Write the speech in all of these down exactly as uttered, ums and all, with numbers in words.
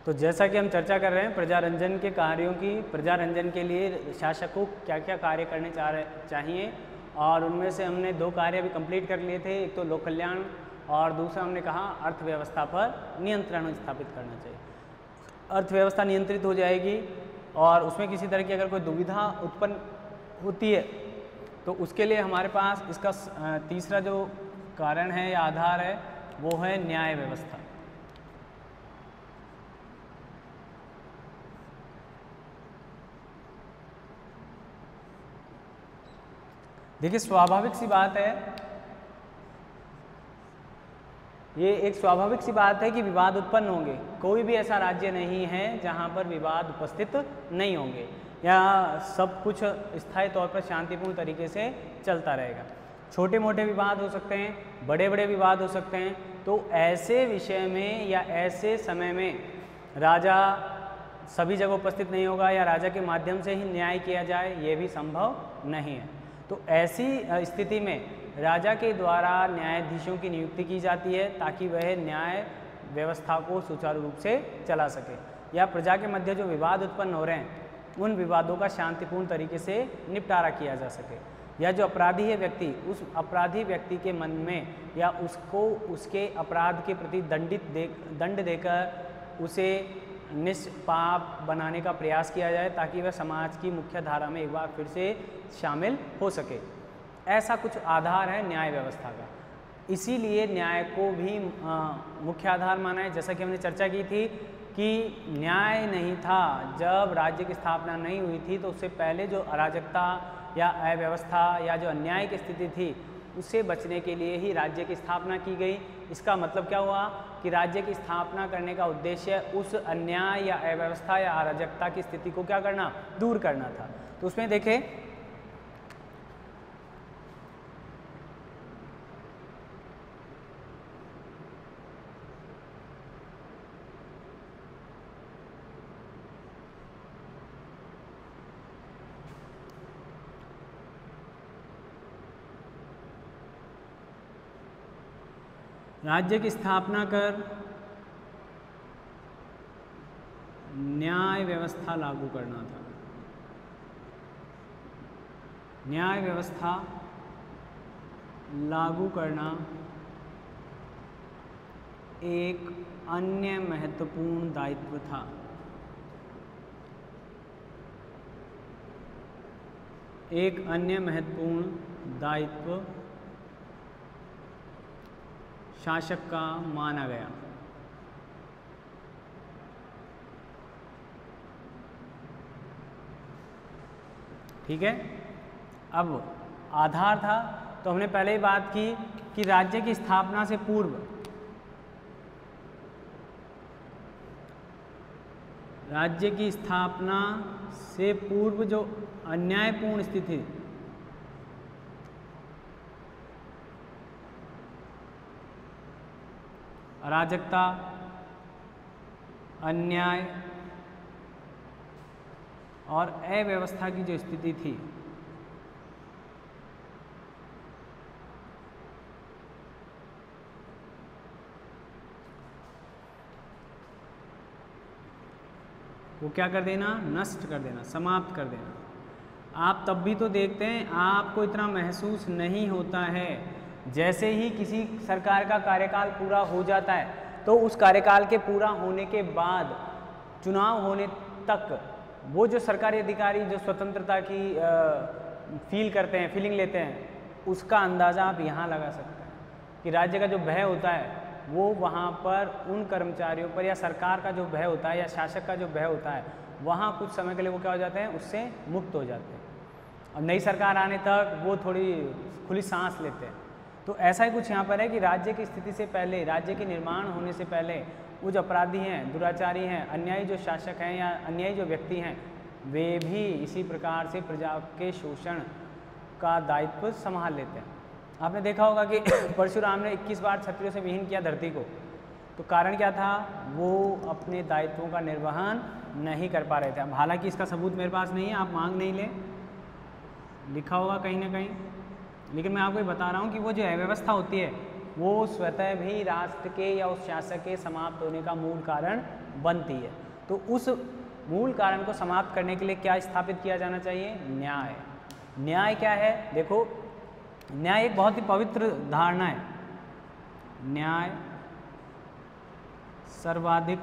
तो जैसा कि हम चर्चा कर रहे हैं प्रजारंजन के कार्यों की, प्रजारंजन के लिए शासक को क्या क्या कार्य करने चाह रहे चाहिए, और उनमें से हमने दो कार्य अभी कंप्लीट कर लिए थे। एक तो लोक कल्याण और दूसरा हमने कहा अर्थव्यवस्था पर नियंत्रण स्थापित करना चाहिए। अर्थव्यवस्था नियंत्रित हो जाएगी और उसमें किसी तरह की अगर कोई दुविधा उत्पन्न होती है तो उसके लिए हमारे पास इसका तीसरा जो कारण है या आधार है वो है न्याय व्यवस्था। देखिए स्वाभाविक सी बात है, ये एक स्वाभाविक सी बात है कि विवाद उत्पन्न होंगे। कोई भी ऐसा राज्य नहीं है जहां पर विवाद उपस्थित नहीं होंगे या सब कुछ स्थायी तौर पर शांतिपूर्ण तरीके से चलता रहेगा। छोटे मोटे विवाद हो सकते हैं, बड़े बड़े विवाद हो सकते हैं। तो ऐसे विषय में या ऐसे समय में राजा सभी जगह उपस्थित नहीं होगा या राजा के माध्यम से ही न्याय किया जाए, ये भी संभव नहीं है। तो ऐसी स्थिति में राजा के द्वारा न्यायाधीशों की नियुक्ति की जाती है ताकि वह न्याय व्यवस्था को सुचारू रूप से चला सके, या प्रजा के मध्य जो विवाद उत्पन्न हो रहे हैं उन विवादों का शांतिपूर्ण तरीके से निपटारा किया जा सके, या जो अपराधी है व्यक्ति, उस अपराधी व्यक्ति के मन में या उसको उसके अपराध के प्रति दंडित दे दंड देकर उसे निष्पाप बनाने का प्रयास किया जाए ताकि वह समाज की मुख्य धारा में एक बार फिर से शामिल हो सके। ऐसा कुछ आधार है न्याय व्यवस्था का। इसीलिए न्याय को भी आ, मुख्य आधार माना है। जैसा कि हमने चर्चा की थी कि न्याय नहीं था जब राज्य की स्थापना नहीं हुई थी, तो उससे पहले जो अराजकता या अव्यवस्था या जो अन्याय की स्थिति थी उससे बचने के लिए ही राज्य की स्थापना की गई। इसका मतलब क्या हुआ कि राज्य की स्थापना करने का उद्देश्य उस अन्याय या अव्यवस्था या अराजकता की स्थिति को क्या करना, दूर करना था। तो उसमें देखें राज्य की स्थापना कर न्याय व्यवस्था लागू करना था। न्याय व्यवस्था लागू करना एक अन्य महत्वपूर्ण दायित्व था। एक अन्य महत्वपूर्ण दायित्व शासक का माना गया। ठीक है, अब आधार था तो हमने पहले ही बात की कि राज्य की स्थापना से पूर्व राज्य की स्थापना से पूर्व जो अन्यायपूर्ण स्थिति, अराजकता, अन्याय और अव्यवस्था की जो स्थिति थी वो क्या कर देना, नष्ट कर देना, समाप्त कर देना। आप तब भी तो देखते हैं, आपको इतना महसूस नहीं होता है। जैसे ही किसी सरकार का कार्यकाल पूरा हो जाता है तो उस कार्यकाल के पूरा होने के बाद चुनाव होने तक वो जो सरकारी अधिकारी जो स्वतंत्रता की आ, फील करते हैं, फीलिंग लेते हैं, उसका अंदाज़ा आप यहाँ लगा सकते हैं कि राज्य का जो भय होता है वो वहाँ पर उन कर्मचारियों पर, या सरकार का जो भय होता है या शासक का जो भय होता है, वहाँ कुछ समय के लिए वो क्या हो जाते हैं, उससे मुक्त हो जाते हैं और नई सरकार आने तक वो थोड़ी खुली सांस लेते हैं। तो ऐसा ही कुछ यहाँ पर है कि राज्य की स्थिति से पहले, राज्य के निर्माण होने से पहले वो जो अपराधी हैं, दुराचारी हैं, अन्यायी जो शासक हैं या अन्यायी जो व्यक्ति हैं, वे भी इसी प्रकार से प्रजा के शोषण का दायित्व संभाल लेते हैं। आपने देखा होगा कि परशुराम ने इक्कीस बार क्षत्रियों से विहीन किया धरती को, तो कारण क्या था, वो अपने दायित्वों का निर्वहन नहीं कर पा रहे थे। अब हालांकि इसका सबूत मेरे पास नहीं है, आप मांग नहीं लें, लिखा होगा कहीं ना कहीं, लेकिन मैं आपको ये बता रहा हूँ कि वो जो अव्यवस्था होती है वो स्वतः भी राष्ट्र के या उस शासक के समाप्त होने का मूल कारण बनती है। तो उस मूल कारण को समाप्त करने के लिए क्या स्थापित किया जाना चाहिए? न्याय। न्याय क्या है? देखो, न्याय एक बहुत ही पवित्र धारणा है। न्याय सर्वाधिक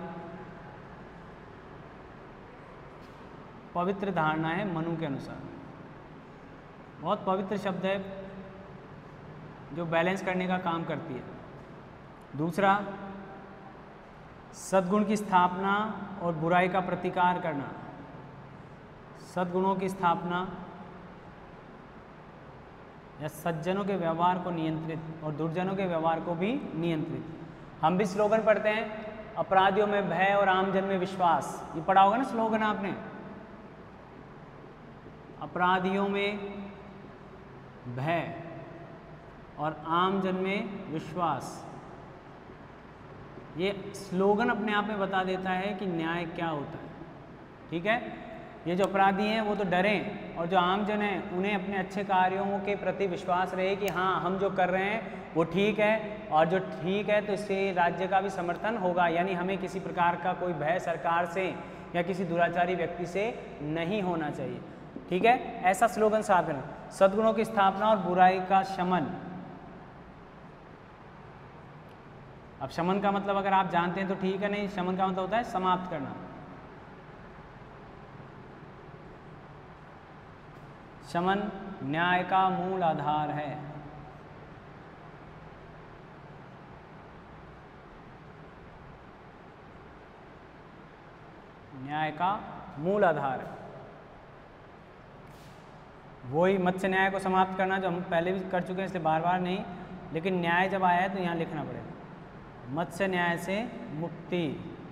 पवित्र धारणा है मनु के अनुसार। बहुत पवित्र शब्द है जो बैलेंस करने का काम करती है। दूसरा, सद्गुण की स्थापना और बुराई का प्रतिकार करना। सद्गुणों की स्थापना या सज्जनों के व्यवहार को नियंत्रित और दुर्जनों के व्यवहार को भी नियंत्रित। हम भी स्लोगन पढ़ते हैं, अपराधियों में भय और आमजन में विश्वास। ये पढ़ा होगा ना स्लोगन आपने, अपराधियों में भय और आमजन में विश्वास। ये स्लोगन अपने आप में बता देता है कि न्याय क्या होता है। ठीक है, ये जो अपराधी हैं वो तो डरें और जो आमजन हैं उन्हें अपने अच्छे कार्यों के प्रति विश्वास रहे कि हाँ हम जो कर रहे हैं वो ठीक है, और जो ठीक है तो इससे राज्य का भी समर्थन होगा। यानी हमें किसी प्रकार का कोई भय सरकार से या किसी दुराचारी व्यक्ति से नहीं होना चाहिए। ठीक है, ऐसा स्लोगन साफ है। सद्गुणों की स्थापना और बुराई का शमन। अब शमन का मतलब अगर आप जानते हैं तो ठीक है, नहीं शमन का मतलब होता है समाप्त करना। शमन न्याय का मूल आधार है। न्याय का मूल आधार है। वही मत्स्य न्याय को समाप्त करना जो हम पहले भी कर चुके हैं, इसलिए बार बार नहीं, लेकिन न्याय जब आया है तो यहाँ लिखना पड़ेगा। मत्स्य न्याय से मुक्ति।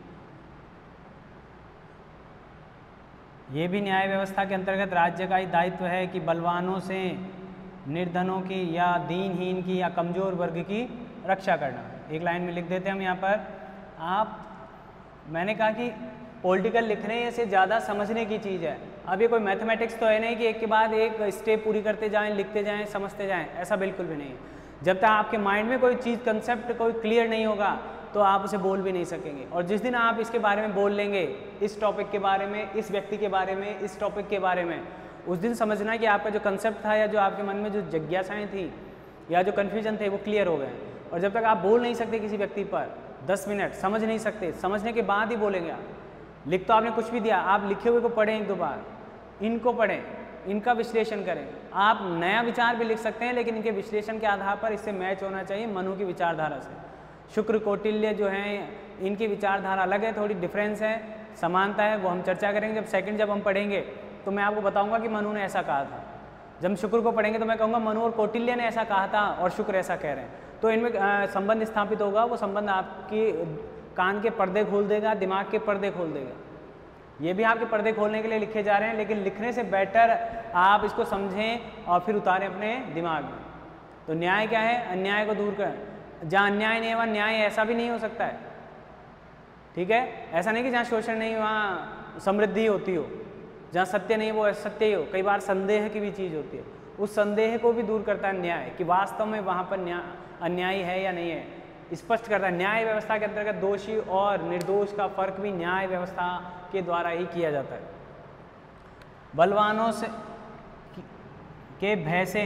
ये भी न्याय व्यवस्था के अंतर्गत राज्य का ही दायित्व है कि बलवानों से, निर्धनों की या दीनहीन की या कमजोर वर्ग की रक्षा करना। एक लाइन में लिख देते हैं हम यहाँ पर। आप, मैंने कहा कि पॉलिटिकल लिखने से ज़्यादा समझने की चीज़ है। अब ये कोई मैथमेटिक्स तो है नहीं कि एक के बाद एक स्टेप पूरी करते जाएं, लिखते जाएं, समझते जाएं, ऐसा बिल्कुल भी नहीं है। जब तक आपके माइंड में कोई चीज़, कंसेप्ट कोई क्लियर नहीं होगा तो आप उसे बोल भी नहीं सकेंगे। और जिस दिन आप इसके बारे में बोल लेंगे, इस टॉपिक के बारे में, इस व्यक्ति के बारे में, इस टॉपिक के बारे में, उस दिन समझना कि आपका जो कंसेप्ट था या जो आपके मन में जो जिज्ञासाएँ थी या जो कन्फ्यूजन थे वो क्लियर हो गए। और जब तक आप बोल नहीं सकते किसी व्यक्ति पर दस मिनट, समझ नहीं सकते, समझने के बाद ही बोलेंगे आप। लिख तो आपने कुछ भी दिया, आप लिखे हुए को पढ़ें एक दो बार, इनको पढ़ें, इनका विश्लेषण करें। आप नया विचार भी लिख सकते हैं, लेकिन इनके विश्लेषण के आधार पर इससे मैच होना चाहिए मनु की विचारधारा से। शुक्र, कौटिल्य जो हैं इनकी विचारधारा अलग है, थोड़ी डिफरेंस है, समानता है, वो हम चर्चा करेंगे जब सेकंड जब हम पढ़ेंगे तो मैं आपको बताऊंगा कि मनु ने ऐसा कहा था। जब शुक्र को पढ़ेंगे तो मैं कहूँगा मनु और कौटिल्य ने ऐसा कहा था और शुक्र ऐसा कह रहे हैं। तो इनमें संबंध स्थापित होगा। वो संबंध आपकी कान के पर्दे खोल देगा, दिमाग के पर्दे खोल देगा। ये भी आपके पर्दे खोलने के लिए लिखे जा रहे हैं, लेकिन लिखने से बेटर आप इसको समझें और फिर उतारें अपने दिमाग में। तो न्याय क्या है? अन्याय को दूर कर। जहाँ अन्याय नहीं है वहाँ न्याय ऐसा भी नहीं हो सकता है। ठीक है, ऐसा नहीं कि जहाँ शोषण नहीं वहाँ समृद्धि होती हो, जहाँ सत्य नहीं वो असत्य ही हो। कई बार संदेह की भी चीज़ होती है, उस संदेह को भी दूर करता है न्याय, कि वास्तव में वहाँ पर न्याय अन्याय है या नहीं है, स्पष्ट करता है। न्याय व्यवस्था के अंतर्गत दोषी और निर्दोष का फर्क भी न्याय व्यवस्था के द्वारा ही किया जाता है। बलवानों से के भय से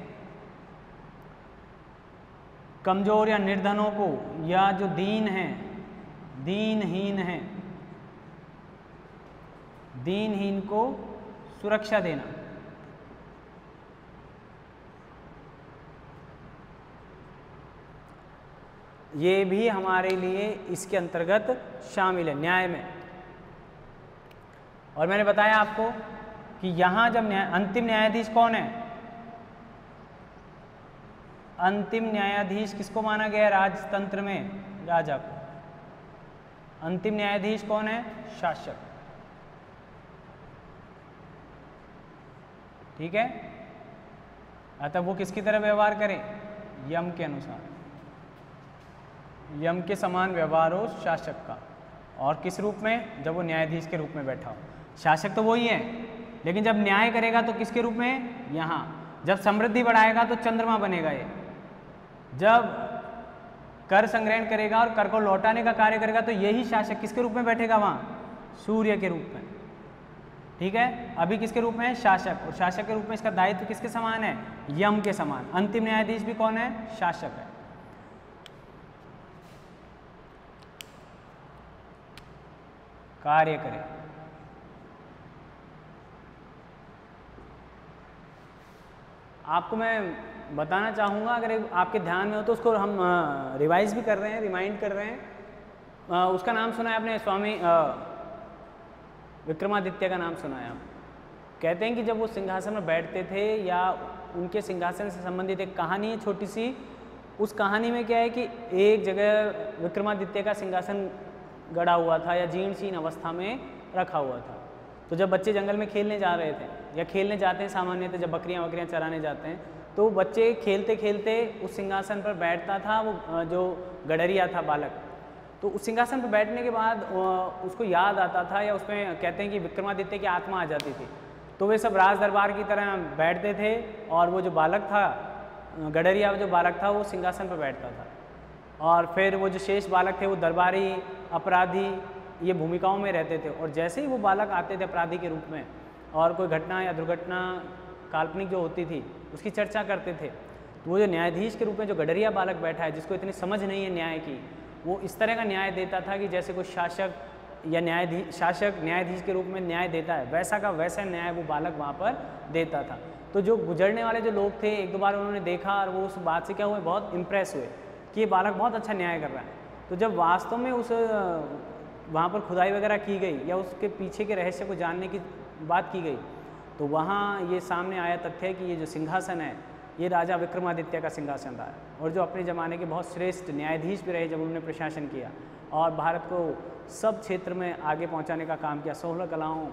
कमजोर या निर्धनों को, या जो दीन हैं, दीनहीन हैं, दीनहीन को सुरक्षा देना। ये भी हमारे लिए इसके अंतर्गत शामिल है न्याय में। और मैंने बताया आपको कि यहाँ जब न्याय, अंतिम न्यायाधीश कौन है? अंतिम न्यायाधीश किसको माना गया है राजतंत्र में? राजा को। अंतिम न्यायाधीश कौन है? शासक। ठीक है, अतः वो किसकी तरह व्यवहार करें? यम के अनुसार। यम के समान व्यवहार हो शासक का। और किस रूप में? जब वो न्यायाधीश के रूप में बैठा हो। शासक तो वही है, लेकिन जब न्याय करेगा तो किसके रूप में? यहाँ। जब समृद्धि बढ़ाएगा तो चंद्रमा बनेगा ये। जब कर संग्रहण करेगा और कर को लौटाने का कार्य करेगा, तो यही शासक किसके रूप में बैठेगा वहाँ? सूर्य के रूप में। ठीक है, अभी किसके रूप में है? शासक। और शासक के रूप में इसका दायित्व किसके समान है? यम के समान। अंतिम न्यायाधीश भी कौन है? शासक है। कार्य करे। आपको मैं बताना चाहूँगा, अगर आपके ध्यान में हो तो उसको हम रिवाइज भी कर रहे हैं, रिमाइंड कर रहे हैं। आ, उसका नाम सुना है आपने? स्वामी विक्रमादित्य का नाम सुना है आप? कहते हैं कि जब वो सिंहासन में बैठते थे, या उनके सिंहासन से संबंधित एक कहानी है छोटी सी। उस कहानी में क्या है कि एक जगह विक्रमादित्य का सिंहासन गड़ा हुआ था या जीर्ण शीर्ण अवस्था में रखा हुआ था। तो जब बच्चे जंगल में खेलने जा रहे थे, या खेलने जाते हैं सामान्यतः जब बकरियां वकरियां चराने जाते हैं, तो बच्चे खेलते खेलते उस सिंहासन पर बैठता था वो जो गडरिया था बालक। तो उस सिंहासन पर बैठने के बाद उसको याद आता था, या उसमें कहते हैं कि विक्रमादित्य की आत्मा आ जाती थी। तो वे सब राज दरबार की तरह बैठते थे, और वो जो बालक था, गडरिया जो बालक था, वो सिंहासन पर बैठता था। और फिर वो जो शेष बालक थे वो दरबारी, अपराधी, ये भूमिकाओं में रहते थे। और जैसे ही वो बालक आते थे अपराधी के रूप में, और कोई घटना या दुर्घटना काल्पनिक जो होती थी उसकी चर्चा करते थे, तो वो जो न्यायाधीश के रूप में जो गडरिया बालक बैठा है, जिसको इतनी समझ नहीं है न्याय की, वो इस तरह का न्याय देता था कि जैसे कोई शासक या न्यायाधीश शासक न्यायाधीश के रूप में न्याय देता है, वैसा का वैसा न्याय वो बालक वहाँ पर देता था। तो जो गुजरने वाले जो लोग थे, एक दो बार उन्होंने देखा, और वो उस बात से क्या हुए, बहुत इम्प्रेस हुए कि ये बालक बहुत अच्छा न्याय कर रहा है। तो जब वास्तव में उस वहाँ पर खुदाई वगैरह की गई, या उसके पीछे के रहस्य को जानने की बात की गई, तो वहाँ ये सामने आया तथ्य कि ये जो सिंहासन है, ये राजा विक्रमादित्य का सिंहासन रहा है, और जो अपने ज़माने के बहुत श्रेष्ठ न्यायाधीश भी रहे जब उन्होंने प्रशासन किया, और भारत को सब क्षेत्र में आगे पहुँचाने का काम किया। सोलह कलाओं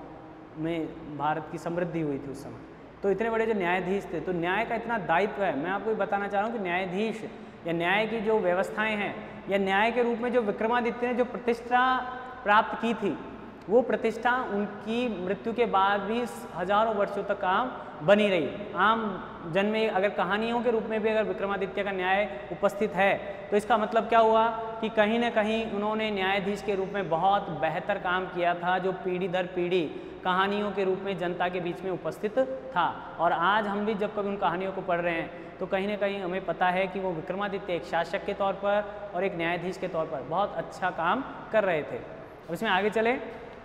में भारत की समृद्धि हुई थी उस समय। तो इतने बड़े जो न्यायाधीश थे, तो न्याय का इतना दायित्व है। मैं आपको ये बताना चाह रहा हूँ कि न्यायाधीश या न्याय की जो व्यवस्थाएँ हैं, या न्याय के रूप में जो विक्रमादित्य ने जो प्रतिष्ठा प्राप्त की थी, वो प्रतिष्ठा उनकी मृत्यु के बाद भी हजारों वर्षों तक काम बनी रही। आम जन में अगर कहानियों के रूप में भी अगर विक्रमादित्य का न्याय उपस्थित है, तो इसका मतलब क्या हुआ कि कहीं ना कहीं उन्होंने न्यायाधीश के रूप में बहुत बेहतर काम किया था, जो पीढ़ी दर पीढ़ी कहानियों के रूप में जनता के बीच में उपस्थित था। और आज हम भी जब कभी उन कहानियों को पढ़ रहे हैं, तो कहीं ना कहीं हमें पता है कि वो विक्रमादित्य एक शासक के तौर पर और एक न्यायाधीश के तौर पर बहुत अच्छा काम कर रहे थे। अब इसमें आगे चले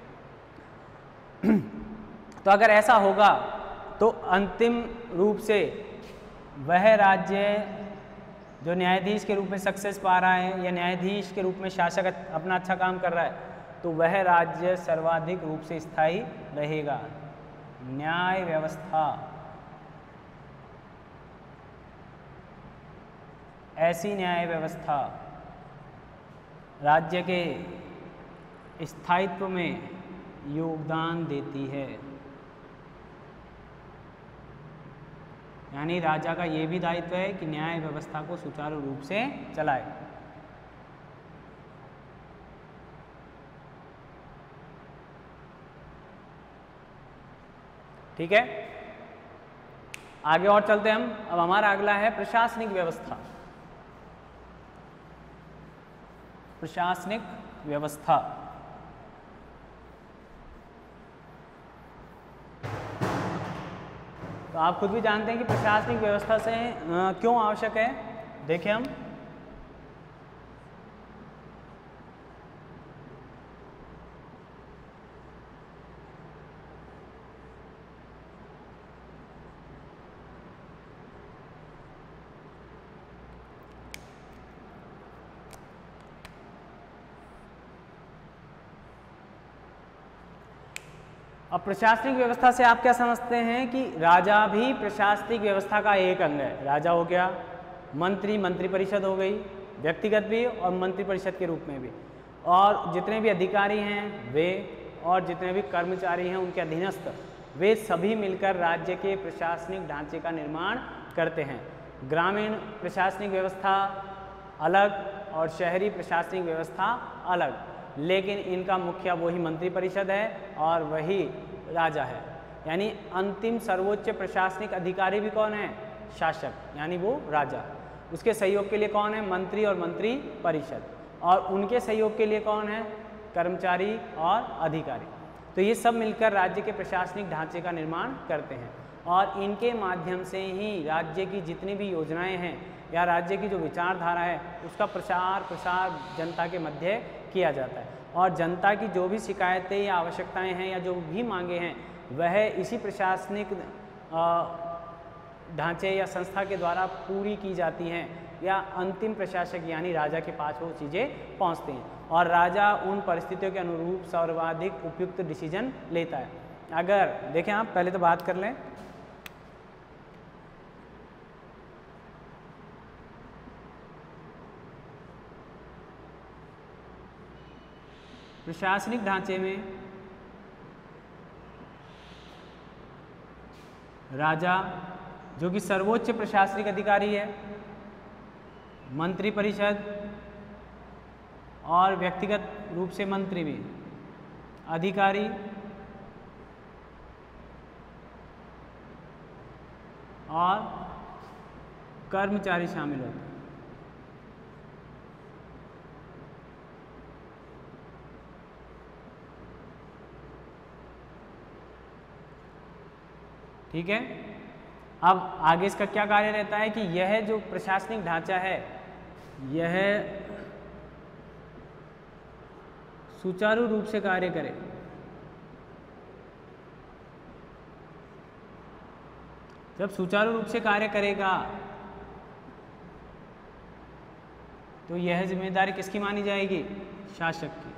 तो अगर ऐसा होगा तो अंतिम रूप से वह राज्य जो न्यायाधीश के रूप में सक्सेस पा रहा है, या न्यायाधीश के रूप में शासक अपना अच्छा काम कर रहा है, तो वह राज्य सर्वाधिक रूप से स्थायी रहेगा। न्याय व्यवस्था ऐसी न्याय व्यवस्था राज्य के स्थायित्व में योगदान देती है। यानी राजा का ये भी दायित्व है कि न्याय व्यवस्था को सुचारू रूप से चलाए। ठीक है, आगे और चलते हैं हम। अब हमारा अगला है प्रशासनिक व्यवस्था। प्रशासनिक व्यवस्था तो आप खुद भी जानते हैं कि प्रशासनिक व्यवस्था से आ, क्यों आवश्यक है। देखें हम अब प्रशासनिक व्यवस्था से आप क्या समझते हैं कि राजा भी प्रशासनिक व्यवस्था का एक अंग है। राजा हो गया, मंत्री मंत्री परिषद हो गई, व्यक्तिगत भी और मंत्री परिषद के रूप में भी, और जितने भी अधिकारी हैं वे, और जितने भी कर्मचारी हैं उनके अधीनस्थ, वे सभी मिलकर राज्य के प्रशासनिक ढांचे का निर्माण करते हैं। ग्रामीण प्रशासनिक व्यवस्था अलग और शहरी प्रशासनिक व्यवस्था अलग, लेकिन इनका मुखिया वही मंत्री परिषद है और वही राजा है। यानी अंतिम सर्वोच्च प्रशासनिक अधिकारी भी कौन है? शासक, यानी वो राजा। उसके सहयोग के लिए कौन है? मंत्री और मंत्री परिषद, और उनके सहयोग के लिए कौन है? कर्मचारी और अधिकारी। तो ये सब मिलकर राज्य के प्रशासनिक ढांचे का निर्माण करते हैं, और इनके माध्यम से ही राज्य की जितनी भी योजनाएं हैं या राज्य की जो विचारधारा है उसका प्रचार प्रसार जनता के मध्य किया जाता है, और जनता की जो भी शिकायतें या आवश्यकताएं हैं या जो भी मांगे हैं वह इसी प्रशासनिक ढांचे या संस्था के द्वारा पूरी की जाती हैं, या अंतिम प्रशासक यानी राजा के पास वो चीज़ें पहुंचती हैं, और राजा उन परिस्थितियों के अनुरूप सर्वाधिक उपयुक्त डिसीजन लेता है। अगर देखें आप पहले तो बात कर लें प्रशासनिक ढांचे में राजा जो कि सर्वोच्च प्रशासनिक अधिकारी है, मंत्री परिषद और व्यक्तिगत रूप से मंत्री भी, अधिकारी और कर्मचारी शामिल होते हैं। ठीक है, अब आगे इसका क्या कार्य रहता है कि यह जो प्रशासनिक ढांचा है यह सुचारू रूप से कार्य करे। जब सुचारू रूप से कार्य करेगा तो यह जिम्मेदारी किसकी मानी जाएगी? शासक की।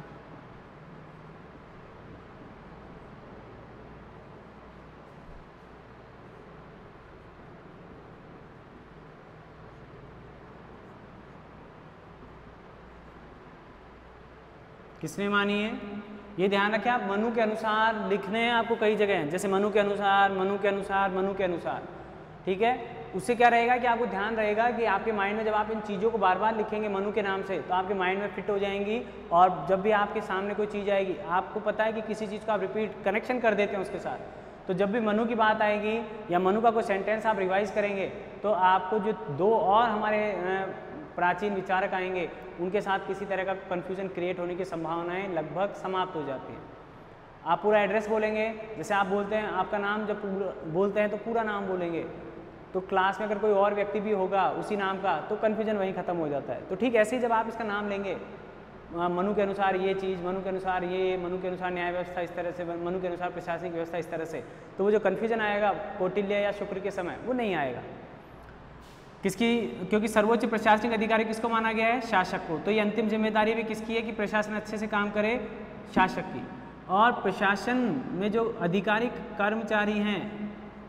किसने मानी है? ये ध्यान रखें आप, मनु के अनुसार लिखने हैं आपको कई जगह हैं, जैसे मनु के अनुसार, मनु के अनुसार, मनु के अनुसार। ठीक है, उससे क्या रहेगा कि आपको ध्यान रहेगा कि आपके माइंड में जब आप इन चीज़ों को बार बार लिखेंगे मनु के नाम से तो आपके माइंड में फिट हो जाएंगी, और जब भी आपके सामने कोई चीज़ आएगी आपको पता है कि किसी चीज़ को आप रिपीट कनेक्शन कर देते हैं उसके साथ, तो जब भी मनु की बात आएगी या मनु का कोई सेंटेंस आप रिवाइज करेंगे तो आपको जो दो और हमारे प्राचीन विचारक आएंगे उनके साथ किसी तरह का कन्फ्यूजन क्रिएट होने की संभावनाएं लगभग समाप्त हो जाती हैं। आप पूरा एड्रेस बोलेंगे, जैसे आप बोलते हैं आपका नाम जब बोलते हैं तो पूरा नाम बोलेंगे, तो क्लास में अगर कोई और व्यक्ति भी होगा उसी नाम का तो कन्फ्यूजन वहीं ख़त्म हो जाता है। तो ठीक ऐसे ही जब आप इसका नाम लेंगे, मनु के अनुसार ये चीज़, मनु के अनुसार ये, मनु के अनुसार न्याय व्यवस्था इस तरह से, मनु के अनुसार प्रशासनिक व्यवस्था इस तरह से, तो वो जो कन्फ्यूजन आएगा कौटिल्य या शुक्र के समय वो नहीं आएगा। किसकी? क्योंकि सर्वोच्च प्रशासनिक अधिकारी किसको माना गया है? शासक को। तो ये अंतिम जिम्मेदारी भी किसकी है कि प्रशासन अच्छे से काम करे? शासक की। और प्रशासन में जो अधिकारिक कर्मचारी हैं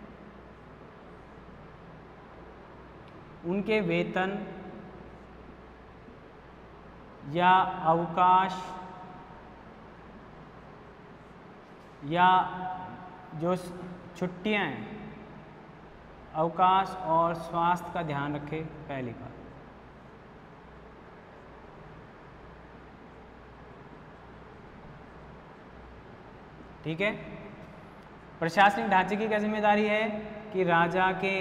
उनके वेतन या अवकाश या जो छुट्टियां हैं, अवकाश और स्वास्थ्य का ध्यान रखें। पहली बात, ठीक है। प्रशासनिक ढांचे की क्या जिम्मेदारी है कि राजा के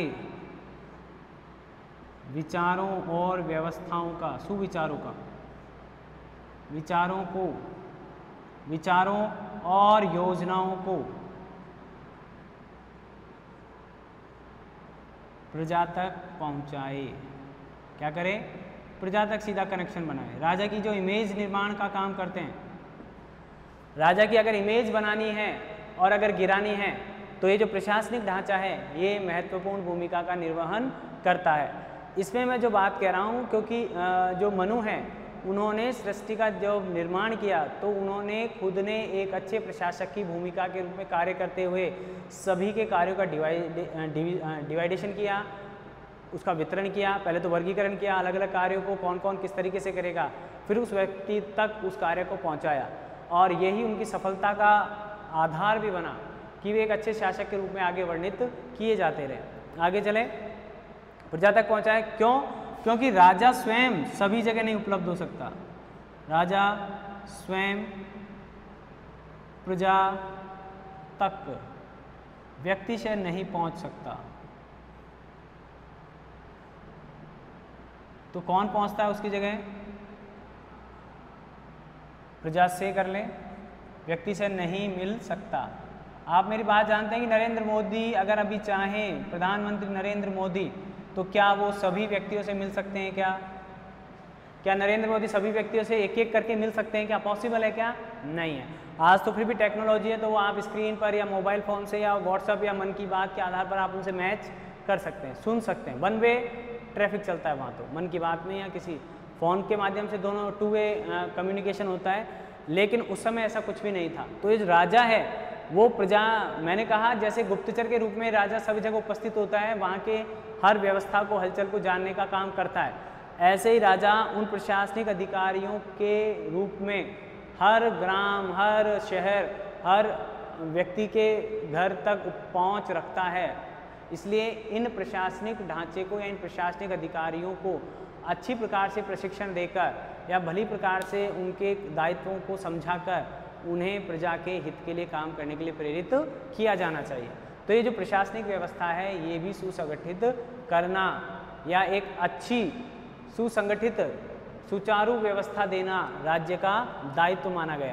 विचारों और व्यवस्थाओं का, सुविचारों का, विचारों को, विचारों और योजनाओं को प्रजा तक पहुंचाए। क्या करे? प्रजा तक सीधा कनेक्शन बनाए। राजा की जो इमेज निर्माण का काम करते हैं, राजा की अगर इमेज बनानी है और अगर गिरानी है तो ये जो प्रशासनिक ढांचा है ये महत्वपूर्ण भूमिका का निर्वहन करता है। इसमें मैं जो बात कह रहा हूँ, क्योंकि जो मनु हैं उन्होंने सृष्टि का जो निर्माण किया तो उन्होंने खुद ने एक अच्छे प्रशासक की भूमिका के रूप में कार्य करते हुए सभी के कार्यों का डिवाइड डिवाइडेशन किया, उसका वितरण किया। पहले तो वर्गीकरण किया अलग अलग कार्यों को, कौन कौन किस तरीके से करेगा, फिर उस व्यक्ति तक उस कार्य को पहुंचाया, और यही उनकी सफलता का आधार भी बना कि वे एक अच्छे शासक के रूप में आगे वर्णित किए जाते रहे। आगे चले, प्रजा तक पहुँचाए। क्यों? क्योंकि राजा स्वयं सभी जगह नहीं उपलब्ध हो सकता। राजा स्वयं प्रजा तक व्यक्ति से नहीं पहुंच सकता। तो कौन पहुंचता है उसकी जगह? प्रजा से कर लें, व्यक्ति से नहीं मिल सकता। आप मेरी बात जानते हैं कि नरेंद्र मोदी अगर अभी चाहें, प्रधानमंत्री नरेंद्र मोदी, तो क्या वो सभी व्यक्तियों से मिल सकते हैं? क्या क्या नरेंद्र मोदी सभी व्यक्तियों से एक एक करके मिल सकते हैं? क्या पॉसिबल है? क्या नहीं है। आज तो फिर भी टेक्नोलॉजी है, तो वो आप स्क्रीन पर या मोबाइल फ़ोन से या व्हाट्सएप या मन की बात के आधार पर आप उनसे मैच कर सकते हैं, सुन सकते हैं। वन वे ट्रैफिक चलता है वहाँ, तो मन की बात में या किसी फ़ोन के माध्यम से दोनों टू वे कम्युनिकेशन होता है। लेकिन उस समय ऐसा कुछ भी नहीं था। तो ये जो राजा है वो प्रजा, मैंने कहा जैसे गुप्तचर के रूप में राजा सभी जगह उपस्थित होता है, वहाँ के हर व्यवस्था को, हलचल को जानने का काम करता है, ऐसे ही राजा उन प्रशासनिक अधिकारियों के रूप में हर ग्राम, हर शहर, हर व्यक्ति के घर तक पहुँच रखता है। इसलिए इन प्रशासनिक ढांचे को या इन प्रशासनिक अधिकारियों को अच्छी प्रकार से प्रशिक्षण देकर या भली प्रकार से उनके दायित्वों को समझाकर उन्हें प्रजा के हित के लिए काम करने के लिए प्रेरित किया जाना चाहिए। तो ये जो प्रशासनिक व्यवस्था है ये भी सुसंगठित करना या एक अच्छी सुसंगठित सुचारू व्यवस्था देना राज्य का दायित्व माना गया।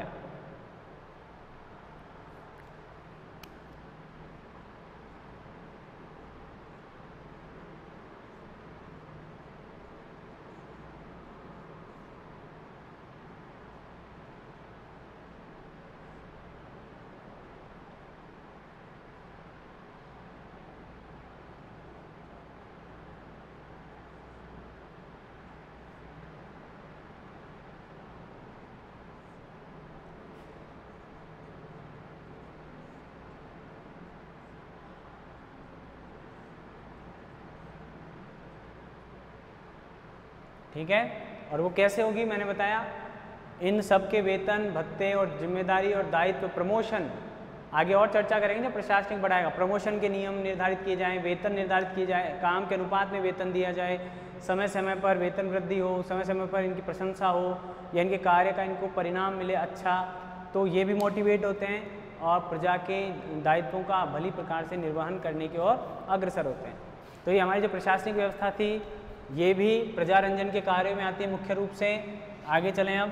ठीक है, और वो कैसे होगी मैंने बताया। इन सब के वेतन, भत्ते और जिम्मेदारी और दायित्व, प्रमोशन आगे और चर्चा करेंगे जब प्रशासनिक बढ़ाएगा। प्रमोशन के नियम निर्धारित किए जाएं, वेतन निर्धारित किए जाए, काम के अनुपात में वेतन दिया जाए, समय समय पर वेतन वृद्धि हो, समय समय पर इनकी प्रशंसा हो या इनके कार्य का इनको परिणाम मिले अच्छा, तो ये भी मोटिवेट होते हैं और प्रजा के दायित्वों का भली प्रकार से निर्वहन करने की ओर अग्रसर होते हैं। तो ये हमारी जो प्रशासनिक व्यवस्था थी ये भी प्रजारंजन के कार्यों में आती है मुख्य रूप से। आगे चलें अब।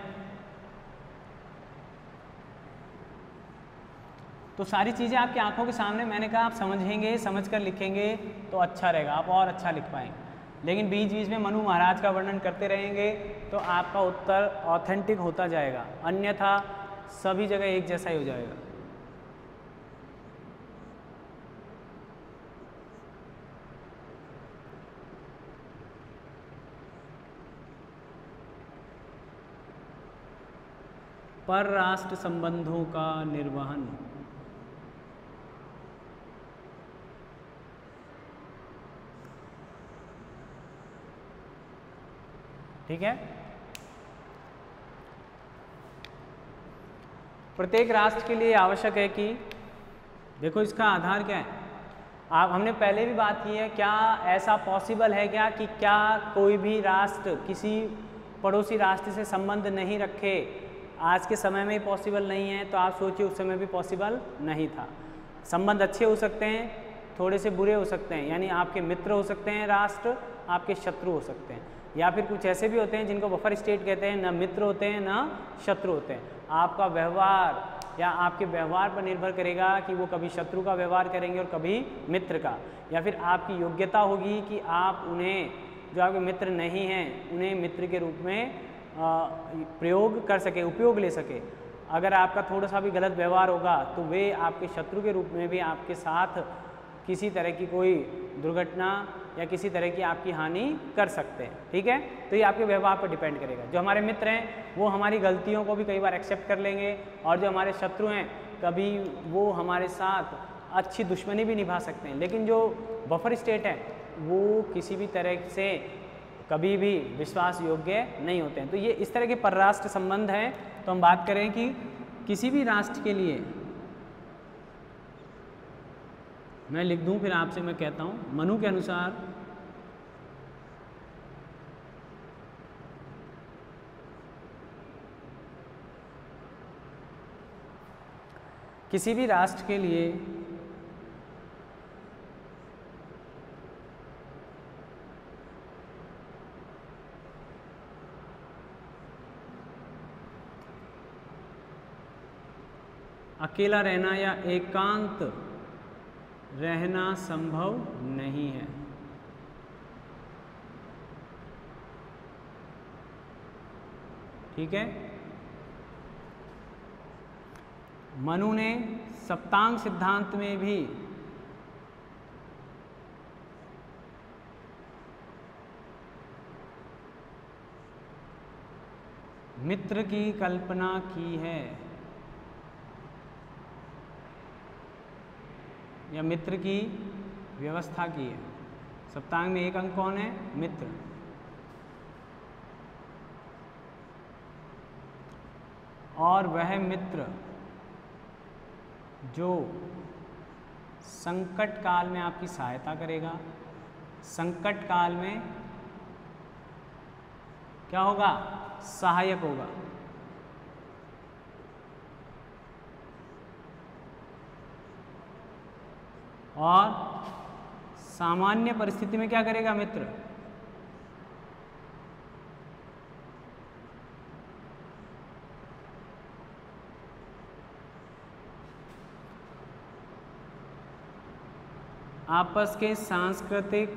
तो सारी चीज़ें आपकी आंखों के सामने, मैंने कहा आप समझेंगे, समझ कर लिखेंगे तो अच्छा रहेगा, आप और अच्छा लिख पाएंगे। लेकिन बीच बीच में मनु महाराज का वर्णन करते रहेंगे तो आपका उत्तर ऑथेंटिक होता जाएगा, अन्यथा सभी जगह एक जैसा ही हो जाएगा। परराष्ट्र संबंधों का निर्वहन, ठीक है। प्रत्येक राष्ट्र के लिए आवश्यक है कि देखो इसका आधार क्या है। आप हमने पहले भी बात की है, क्या ऐसा पॉसिबल है क्या कि क्या कोई भी राष्ट्र किसी पड़ोसी राष्ट्र से संबंध नहीं रखे? आज के समय में पॉसिबल नहीं है, तो आप सोचिए उस समय भी पॉसिबल नहीं था। संबंध अच्छे हो सकते हैं, थोड़े से बुरे हो सकते हैं, यानी आपके मित्र हो सकते हैं राष्ट्र, आपके शत्रु हो सकते हैं, या फिर कुछ ऐसे भी होते हैं जिनको बफर स्टेट कहते हैं, न मित्र होते हैं न शत्रु होते हैं। आपका व्यवहार या आपके व्यवहार पर निर्भर करेगा कि वो कभी शत्रु का व्यवहार करेंगे और कभी मित्र का, या फिर आपकी योग्यता होगी कि आप उन्हें, जो आपके मित्र नहीं हैं, उन्हें मित्र के रूप में प्रयोग कर सके, उपयोग ले सके। अगर आपका थोड़ा सा भी गलत व्यवहार होगा तो वे आपके शत्रु के रूप में भी आपके साथ किसी तरह की कोई दुर्घटना या किसी तरह की आपकी हानि कर सकते हैं, ठीक है। तो ये आपके व्यवहार पर डिपेंड करेगा। जो हमारे मित्र हैं वो हमारी गलतियों को भी कई बार एक्सेप्ट कर लेंगे, और जो हमारे शत्रु हैं कभी वो हमारे साथ अच्छी दुश्मनी भी निभा सकते हैं। लेकिन जो बफर स्टेट है वो किसी भी तरह से कभी भी विश्वास योग्य नहीं होते हैं। तो ये इस तरह के परराष्ट्र संबंध हैं। तो हम बात करें कि किसी भी राष्ट्र के लिए, मैं लिख दूं फिर आपसे मैं कहता हूं, मनु के अनुसार किसी भी राष्ट्र के लिए अकेला रहना या एकांत रहना संभव नहीं है। ठीक है। मनु ने सप्तांग सिद्धांत में भी मित्र की कल्पना की है या मित्र की व्यवस्था की है। सप्तांग में एक अंक कौन है? मित्र। और वह मित्र जो संकट काल में आपकी सहायता करेगा। संकट काल में क्या होगा? सहायक होगा। और सामान्य परिस्थिति में क्या करेगा मित्र? आपस के सांस्कृतिक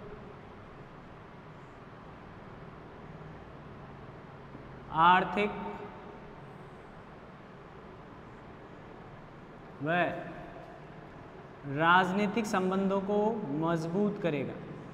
आर्थिक व राजनीतिक संबंधों को मजबूत करेगा।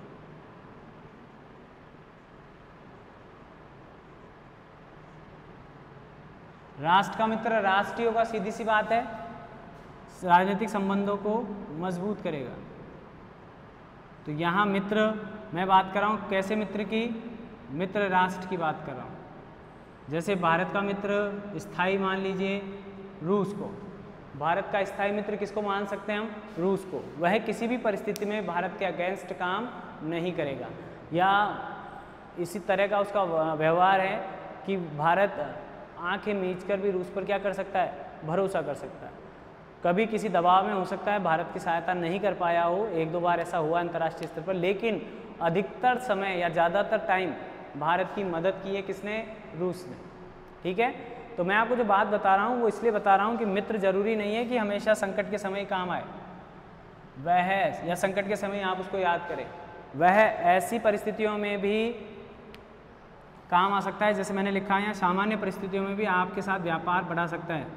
राष्ट्र का मित्र राष्ट्रीय होगा, सीधी सी बात है। राजनीतिक संबंधों को मजबूत करेगा। तो यहाँ मित्र मैं बात कर रहा हूँ कैसे मित्र की? मित्र राष्ट्र की बात कर रहा हूँ। जैसे भारत का मित्र स्थायी मान लीजिए रूस को। भारत का स्थायी मित्र किसको मान सकते हैं हम? रूस को। वह किसी भी परिस्थिति में भारत के अगेंस्ट काम नहीं करेगा। या इसी तरह का उसका व्यवहार है कि भारत आंखें मीच कर भी रूस पर क्या कर सकता है? भरोसा कर सकता है। कभी किसी दबाव में हो सकता है भारत की सहायता नहीं कर पाया हो, एक दो बार ऐसा हुआ अंतर्राष्ट्रीय स्तर पर, लेकिन अधिकतर समय या ज़्यादातर टाइम भारत की मदद की है किसने? रूस ने। ठीक है। तो मैं आपको जो बात बता रहा हूँ वो इसलिए बता रहा हूँ कि मित्र जरूरी नहीं है कि हमेशा संकट के समय काम आए। वह या संकट के समय आप उसको याद करें, वह ऐसी परिस्थितियों में भी काम आ सकता है। जैसे मैंने लिखा है यहाँ, सामान्य परिस्थितियों में भी आपके साथ व्यापार बढ़ा सकता है।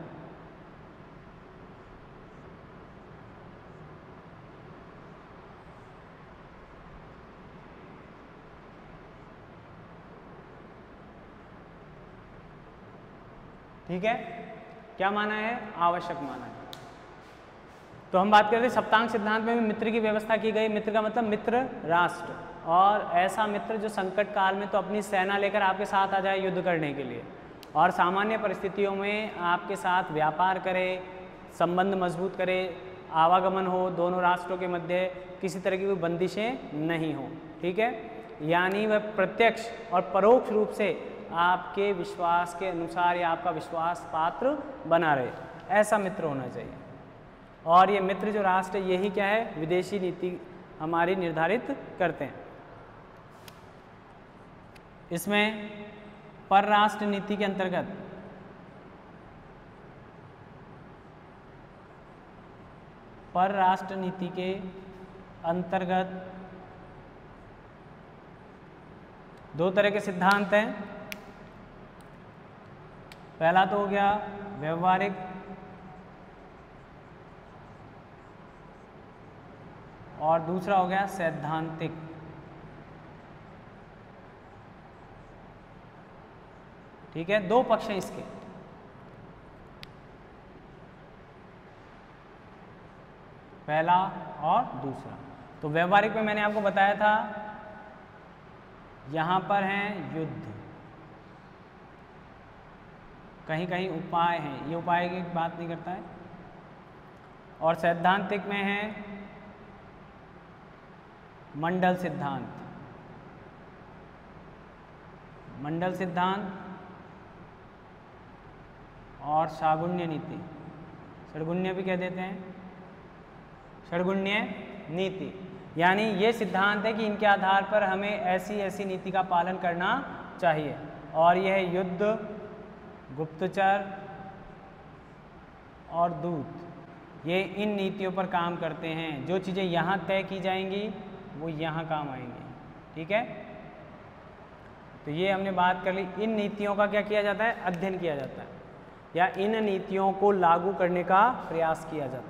ठीक है। क्या माना है? आवश्यक माना है। तो हम बात करते हैं सप्तांग सिद्धांत में भी मित्र की व्यवस्था की गई। मित्र का मतलब मित्र राष्ट्र, और ऐसा मित्र जो संकट काल में तो अपनी सेना लेकर आपके साथ आ जाए युद्ध करने के लिए, और सामान्य परिस्थितियों में आपके साथ व्यापार करे, संबंध मजबूत करे, आवागमन हो दोनों राष्ट्रों के मध्य, किसी तरह की कोई बंदिशें नहीं हो। ठीक है। यानी वह प्रत्यक्ष और परोक्ष रूप से आपके विश्वास के अनुसार या आपका विश्वास पात्र बना रहे, ऐसा मित्र होना चाहिए। और ये मित्र जो राष्ट्र, यही क्या है? विदेशी नीति हमारी निर्धारित करते हैं। इसमें परराष्ट्र नीति के अंतर्गत परराष्ट्र नीति के अंतर्गत दो तरह के सिद्धांत हैं। पहला तो हो गया व्यवहारिक, और दूसरा हो गया सैद्धांतिक। ठीक है। दो पक्ष हैं इसके। पहला और दूसरा। तो व्यवहारिक में मैंने आपको बताया था, यहां पर हैं युद्ध, कहीं कहीं उपाय हैं, ये उपाय की बात नहीं करता है। और सैद्धांतिक में है मंडल सिद्धांत। मंडल सिद्धांत और षड्गुण्य नीति, षड्गुण्य भी कह देते हैं, षड्गुण्य नीति। यानी ये सिद्धांत है कि इनके आधार पर हमें ऐसी ऐसी नीति का पालन करना चाहिए। और यह युद्ध, गुप्तचर और दूत, ये इन नीतियों पर काम करते हैं। जो चीज़ें यहाँ तय की जाएंगी वो यहाँ काम आएंगी। ठीक है, तो ये हमने बात कर ली। इन नीतियों का क्या किया जाता है? अध्ययन किया जाता है, या इन नीतियों को लागू करने का प्रयास किया जाता है।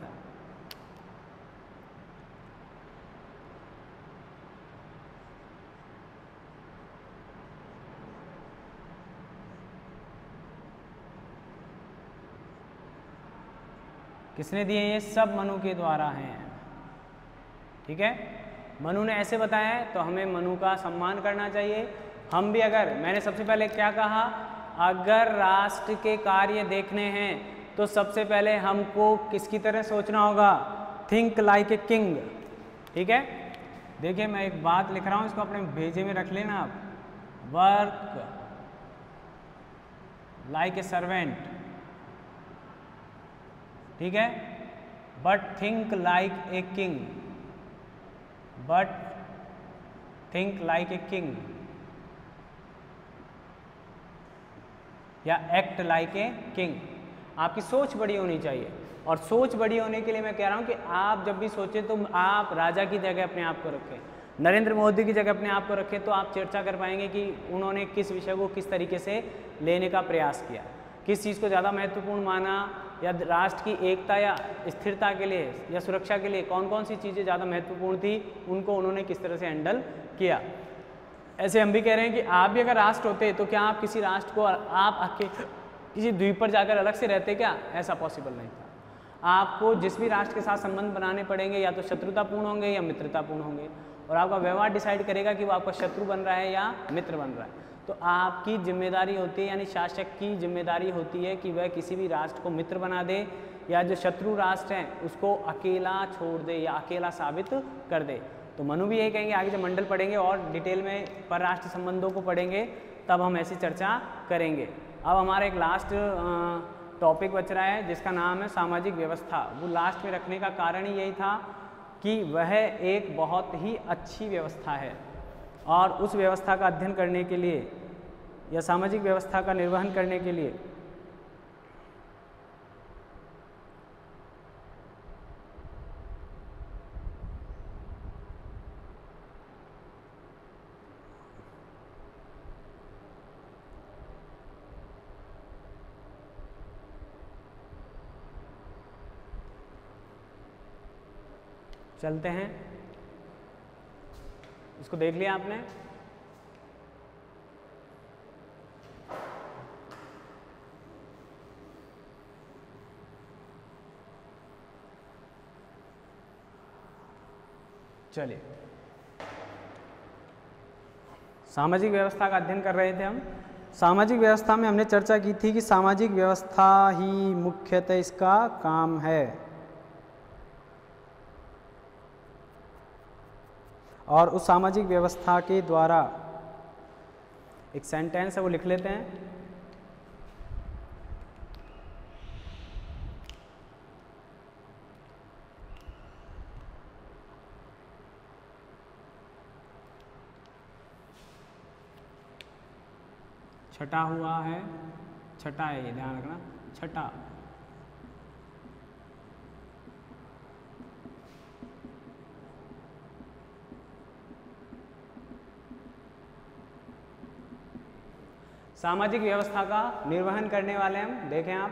किसने दिए? ये सब मनु के द्वारा हैं। ठीक है, मनु ने ऐसे बताया है तो हमें मनु का सम्मान करना चाहिए। हम भी, अगर मैंने सबसे पहले क्या कहा, अगर राष्ट्र के कार्य देखने हैं तो सबसे पहले हमको किसकी तरह सोचना होगा? Think like a king. ठीक है, देखिए मैं एक बात लिख रहा हूँ, इसको अपने भेजे में रख लेना आप। वर्क लाइक ए सर्वेंट, ठीक है, but think like a king, but think like a king, या एक्ट लाइक ए किंग। आपकी सोच बड़ी होनी चाहिए, और सोच बड़ी होने के लिए मैं कह रहा हूं कि आप जब भी सोचें तो आप राजा की जगह अपने आप को रखें, नरेंद्र मोदी की जगह अपने आप को रखें, तो आप चर्चा कर पाएंगे कि उन्होंने किस विषय को किस तरीके से लेने का प्रयास किया, किस चीज़ को ज़्यादा महत्वपूर्ण माना, या राष्ट्र की एकता या स्थिरता के लिए या सुरक्षा के लिए कौन कौन सी चीज़ें ज़्यादा महत्वपूर्ण थी, उनको उन्होंने किस तरह से हैंडल किया। ऐसे हम भी कह रहे हैं कि आप भी अगर राष्ट्र होते तो क्या आप किसी राष्ट्र को आप आके किसी द्वीप पर जाकर अलग से रहते क्या? ऐसा पॉसिबल नहीं था। आपको जिस भी राष्ट्र के साथ संबंध बनाने पड़ेंगे या तो शत्रुतापूर्ण होंगे या मित्रतापूर्ण होंगे, और आपका व्यवहार डिसाइड करेगा कि वो आपका शत्रु बन रहा है या मित्र बन रहा है। तो आपकी जिम्मेदारी होती है, यानी शासक की जिम्मेदारी होती है कि वह किसी भी राष्ट्र को मित्र बना दे, या जो शत्रु राष्ट्र हैं उसको अकेला छोड़ दे या अकेला साबित कर दे। तो मनु भी यही कहेंगे, आगे जब मंडल पढ़ेंगे और डिटेल में परराष्ट्रीय संबंधों को पढ़ेंगे तब हम ऐसी चर्चा करेंगे। अब हमारा एक लास्ट टॉपिक बच रहा है जिसका नाम है सामाजिक व्यवस्था। वो लास्ट में रखने का कारण ही यही था कि वह एक बहुत ही अच्छी व्यवस्था है, और उस व्यवस्था का अध्ययन करने के लिए या सामाजिक व्यवस्था का निर्वहन करने के लिए चलते हैं। इसको देख लिया आपने? चलिए, सामाजिक व्यवस्था का अध्ययन कर रहे थे हम। सामाजिक व्यवस्था में हमने चर्चा की थी कि सामाजिक व्यवस्था ही मुख्यतः इसका काम है, और उस सामाजिक व्यवस्था के द्वारा एक सेंटेंस है वो लिख लेते हैं। छटा हुआ है, छटा है, ये ध्यान रखना, छटा। सामाजिक व्यवस्था का निर्वहन करने वाले हम देखें आप।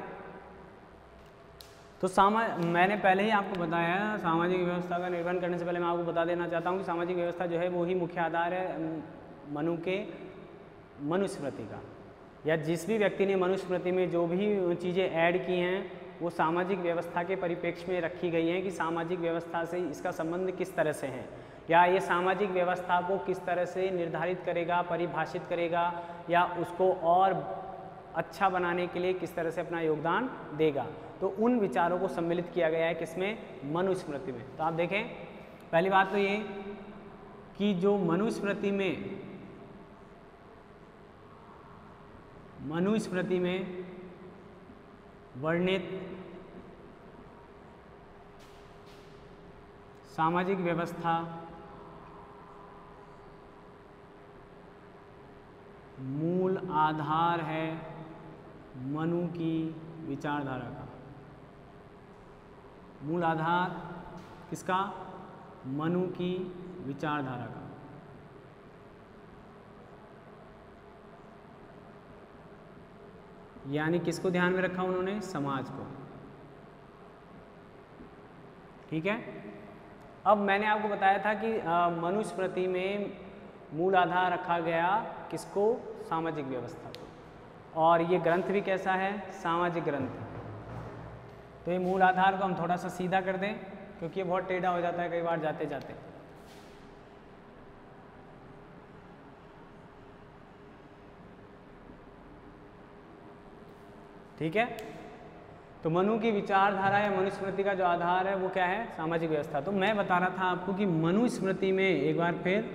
तो सामा मैंने पहले ही आपको बताया, सामाजिक व्यवस्था का निर्वहन करने से पहले मैं आपको बता देना चाहता हूँ कि सामाजिक व्यवस्था जो है वो ही मुख्य आधार है मनु के मनुस्मृति का, या जिस भी व्यक्ति ने मनुस्मृति में जो भी चीज़ें ऐड की हैं वो सामाजिक व्यवस्था के परिप्रेक्ष्य में रखी गई हैं कि सामाजिक व्यवस्था से इसका संबंध किस तरह से है, या ये सामाजिक व्यवस्था को किस तरह से निर्धारित करेगा, परिभाषित करेगा, या उसको और अच्छा बनाने के लिए किस तरह से अपना योगदान देगा। तो उन विचारों को सम्मिलित किया गया है किसमें? मनुस्मृति में। तो आप देखें, पहली बात तो ये कि जो मनुस्मृति में मनुस्मृति में वर्णित सामाजिक व्यवस्था मूल आधार है मनु की विचारधारा का। मूल आधार किसका? मनु की विचारधारा का। यानी किसको ध्यान में रखा उन्होंने? समाज को। ठीक है। अब मैंने आपको बताया था कि मनुस्मृति में मूल आधार रखा गया किसको? सामाजिक व्यवस्था को। और ये ग्रंथ भी कैसा है? सामाजिक ग्रंथ। तो ये मूल आधार को हम थोड़ा सा सीधा कर दें, क्योंकि ये बहुत टेढ़ा हो जाता है कई बार जाते जाते। ठीक है। तो मनु की विचारधारा या मनुस्मृति का जो आधार है वो क्या है? सामाजिक व्यवस्था। तो मैं बता रहा था आपको कि मनुस्मृति में एक बार फिर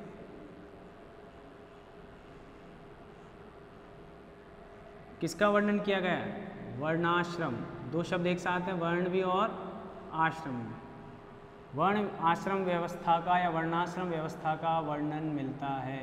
किसका वर्णन किया गया है? वर्णाश्रम। दो शब्द एक साथ हैं, वर्ण भी और आश्रम भी। वर्ण आश्रम व्यवस्था का या वर्णाश्रम व्यवस्था का वर्णन मिलता है।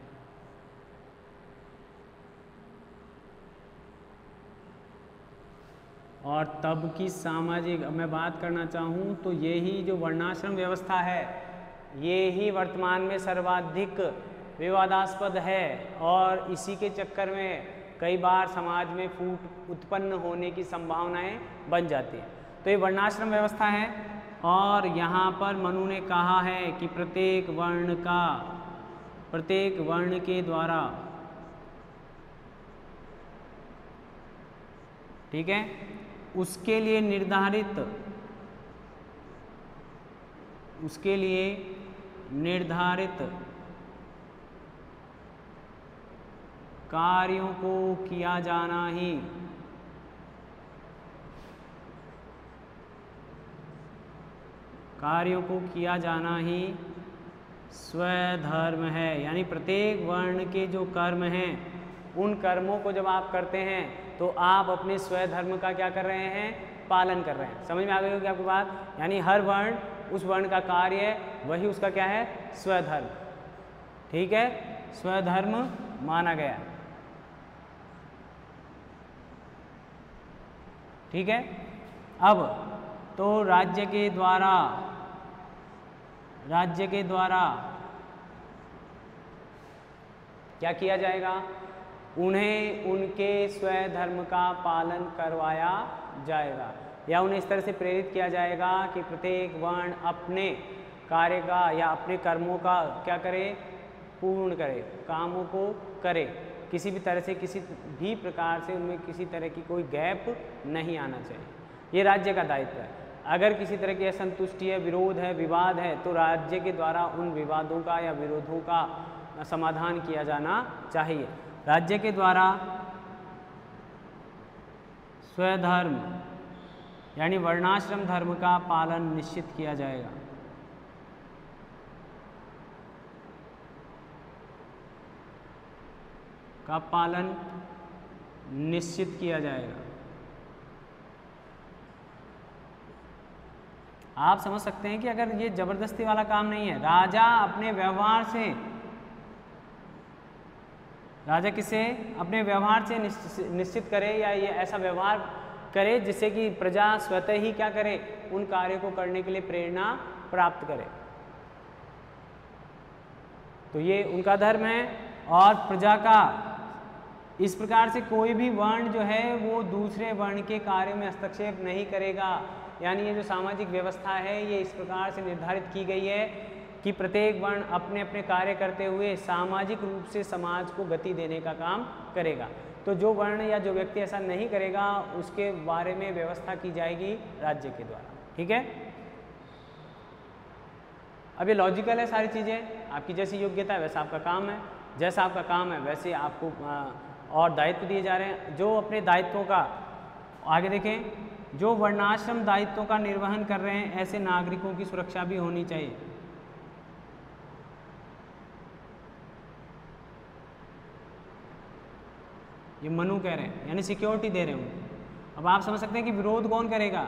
और तब की सामाजिक, अब मैं बात करना चाहूँ तो यही जो वर्णाश्रम व्यवस्था है ये ही वर्तमान में सर्वाधिक विवादास्पद है, और इसी के चक्कर में कई बार समाज में फूट उत्पन्न होने की संभावनाएं बन जाती हैं। तो ये वर्णाश्रम व्यवस्था है, और यहाँ पर मनु ने कहा है कि प्रत्येक वर्ण का प्रत्येक वर्ण के द्वारा, ठीक है, उसके लिए निर्धारित उसके लिए निर्धारित कार्यों को किया जाना ही कार्यों को किया जाना ही स्वधर्म है। यानी प्रत्येक वर्ण के जो कर्म हैं उन कर्मों को जब आप करते हैं तो आप अपने स्वधर्म का क्या कर रहे हैं? पालन कर रहे हैं। समझ में आ गई होगी आपकी बात? यानी हर वर्ण उस वर्ण का कार्य है, वही उसका क्या है? स्वधर्म। ठीक है, स्वधर्म माना गया। ठीक है। अब तो राज्य के द्वारा राज्य के द्वारा क्या किया जाएगा? उन्हें उनके स्वधर्म का पालन करवाया जाएगा, या उन्हें इस तरह से प्रेरित किया जाएगा कि प्रत्येक वर्ण अपने कार्य का या अपने कर्मों का क्या करे? पूर्ण करे, कामों को करे। किसी भी तरह से, किसी भी प्रकार से उनमें किसी तरह की कोई गैप नहीं आना चाहिए। ये राज्य का दायित्व है। अगर किसी तरह की असंतुष्टि है, विरोध है, विवाद है, तो राज्य के द्वारा उन विवादों का या विरोधों का समाधान किया जाना चाहिए। राज्य के द्वारा स्वधर्म यानी वर्णाश्रम धर्म का पालन निश्चित किया जाएगा। का पालन निश्चित किया जाएगा। आप समझ सकते हैं कि अगर ये जबरदस्ती वाला काम नहीं है, राजा अपने व्यवहार से राजा किसे अपने व्यवहार से निश्चित करे या ये ऐसा व्यवहार करे जिससे कि प्रजा स्वतः ही क्या करे? उन कार्यों को करने के लिए प्रेरणा प्राप्त करे। तो ये उनका धर्म है। और प्रजा का इस प्रकार से कोई भी वर्ण जो है वो दूसरे वर्ण के कार्यों में हस्तक्षेप नहीं करेगा। यानी ये जो सामाजिक व्यवस्था है ये इस प्रकार से निर्धारित की गई है कि प्रत्येक वर्ण अपने अपने कार्य करते हुए सामाजिक रूप से समाज को गति देने का काम करेगा। तो जो वर्ण या जो व्यक्ति ऐसा नहीं करेगा उसके बारे में व्यवस्था की जाएगी राज्य के द्वारा। ठीक है। अब ये लॉजिकल है सारी चीज़ें। आपकी जैसी योग्यता है वैसा आपका काम है, जैसा आपका काम है वैसे आपको और दायित्व दिए जा रहे हैं। जो अपने दायित्वों का आगे देखें, जो वर्णाश्रम दायित्वों का निर्वहन कर रहे हैं ऐसे नागरिकों की सुरक्षा भी होनी चाहिए। ये मनु कह रहे हैं, यानी सिक्योरिटी दे रहे हैं। अब आप समझ सकते हैं कि विरोध कौन करेगा?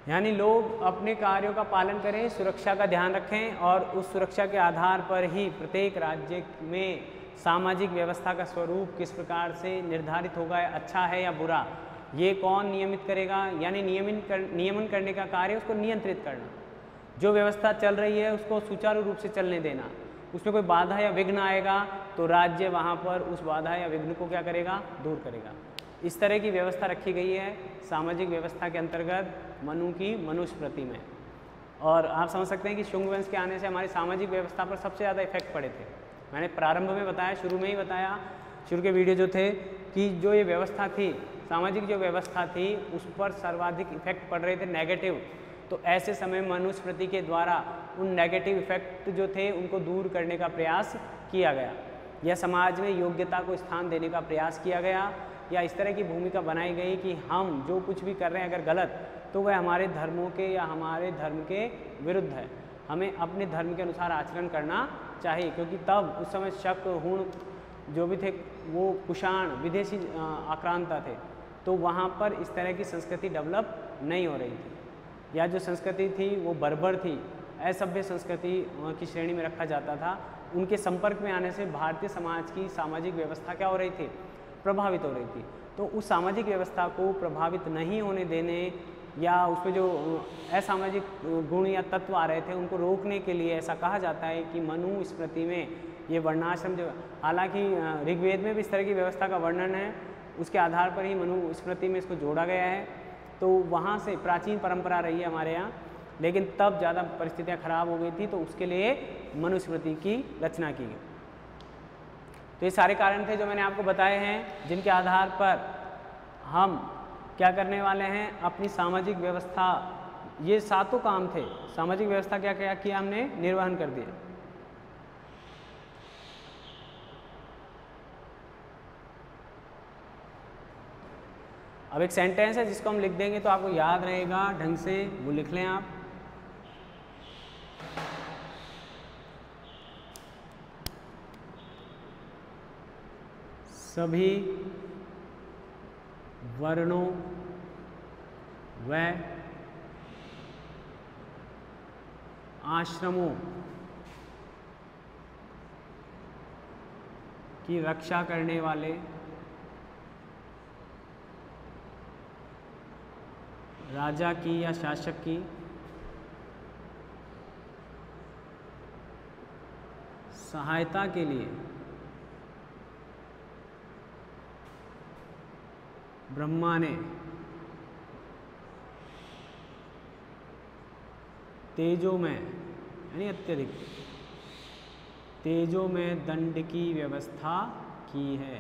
यानी लोग अपने कार्यों का पालन करें, सुरक्षा का ध्यान रखें और उस सुरक्षा के आधार पर ही प्रत्येक राज्य में सामाजिक व्यवस्था का स्वरूप किस प्रकार से निर्धारित होगा, अच्छा है या बुरा, ये कौन नियमित करेगा। यानी नियमन कर नियमन करने का कार्य उसको नियंत्रित करना, जो व्यवस्था चल रही है उसको सुचारू रूप से चलने देना, उसमें कोई बाधा या विघ्न आएगा तो राज्य वहाँ पर उस बाधा या विघ्न को क्या करेगा, दूर करेगा। इस तरह की व्यवस्था रखी गई है सामाजिक व्यवस्था के अंतर्गत मनु की मनुस्मृति में। और आप समझ सकते हैं कि शुंग वंश के आने से हमारी सामाजिक व्यवस्था पर सबसे ज़्यादा इफेक्ट पड़े थे। मैंने प्रारंभ में बताया, शुरू में ही बताया, शुरू के वीडियो जो थे कि जो ये व्यवस्था थी, सामाजिक जो व्यवस्था थी उस पर सर्वाधिक इफेक्ट पड़ रहे थे नेगेटिव। तो ऐसे समय मनुस्मृति के द्वारा उन नेगेटिव इफेक्ट जो थे उनको दूर करने का प्रयास किया गया, या समाज में योग्यता को स्थान देने का प्रयास किया गया, या इस तरह की भूमिका बनाई गई कि हम जो कुछ भी कर रहे हैं अगर गलत तो वह हमारे धर्मों के या हमारे धर्म के विरुद्ध है, हमें अपने धर्म के अनुसार आचरण करना चाहिए। क्योंकि तब उस समय शक, हुण जो भी थे वो कुषाण विदेशी आक्रांता थे, तो वहाँ पर इस तरह की संस्कृति डेवलप नहीं हो रही थी, या जो संस्कृति थी वो बर्बर थी, असभ्य संस्कृति की श्रेणी में रखा जाता था। उनके संपर्क में आने से भारतीय समाज की सामाजिक व्यवस्था क्या हो रही थी, प्रभावित हो रही थी। तो उस सामाजिक व्यवस्था को प्रभावित नहीं होने देने या उसमें जो असामाजिक गुण या तत्व आ रहे थे उनको रोकने के लिए ऐसा कहा जाता है कि मनु स्मृति में ये वर्णाश्रम जो, हालांकि ऋग्वेद में भी इस तरह की व्यवस्था का वर्णन है, उसके आधार पर ही मनु स्मृति में इसको जोड़ा गया है। तो वहाँ से प्राचीन परंपरा रही है हमारे यहाँ, लेकिन तब ज़्यादा परिस्थितियाँ खराब हो गई थी तो उसके लिए मनुस्मृति की रचना की गई। तो ये सारे कारण थे जो मैंने आपको बताए हैं, जिनके आधार पर हम क्या करने वाले हैं, अपनी सामाजिक व्यवस्था, ये सातों काम थे, सामाजिक व्यवस्था क्या क्या किया हमने, निर्वहन कर दिया। अब एक सेंटेंस है जिसको हम लिख देंगे तो आपको याद रहेगा ढंग से, वो लिख लें आप। सभी वर्णों व आश्रमों की रक्षा करने वाले राजा की या शासक की सहायता के लिए ब्रह्मा ने तेजो में यानी अत्यधिक तेजो में दंड की व्यवस्था की है।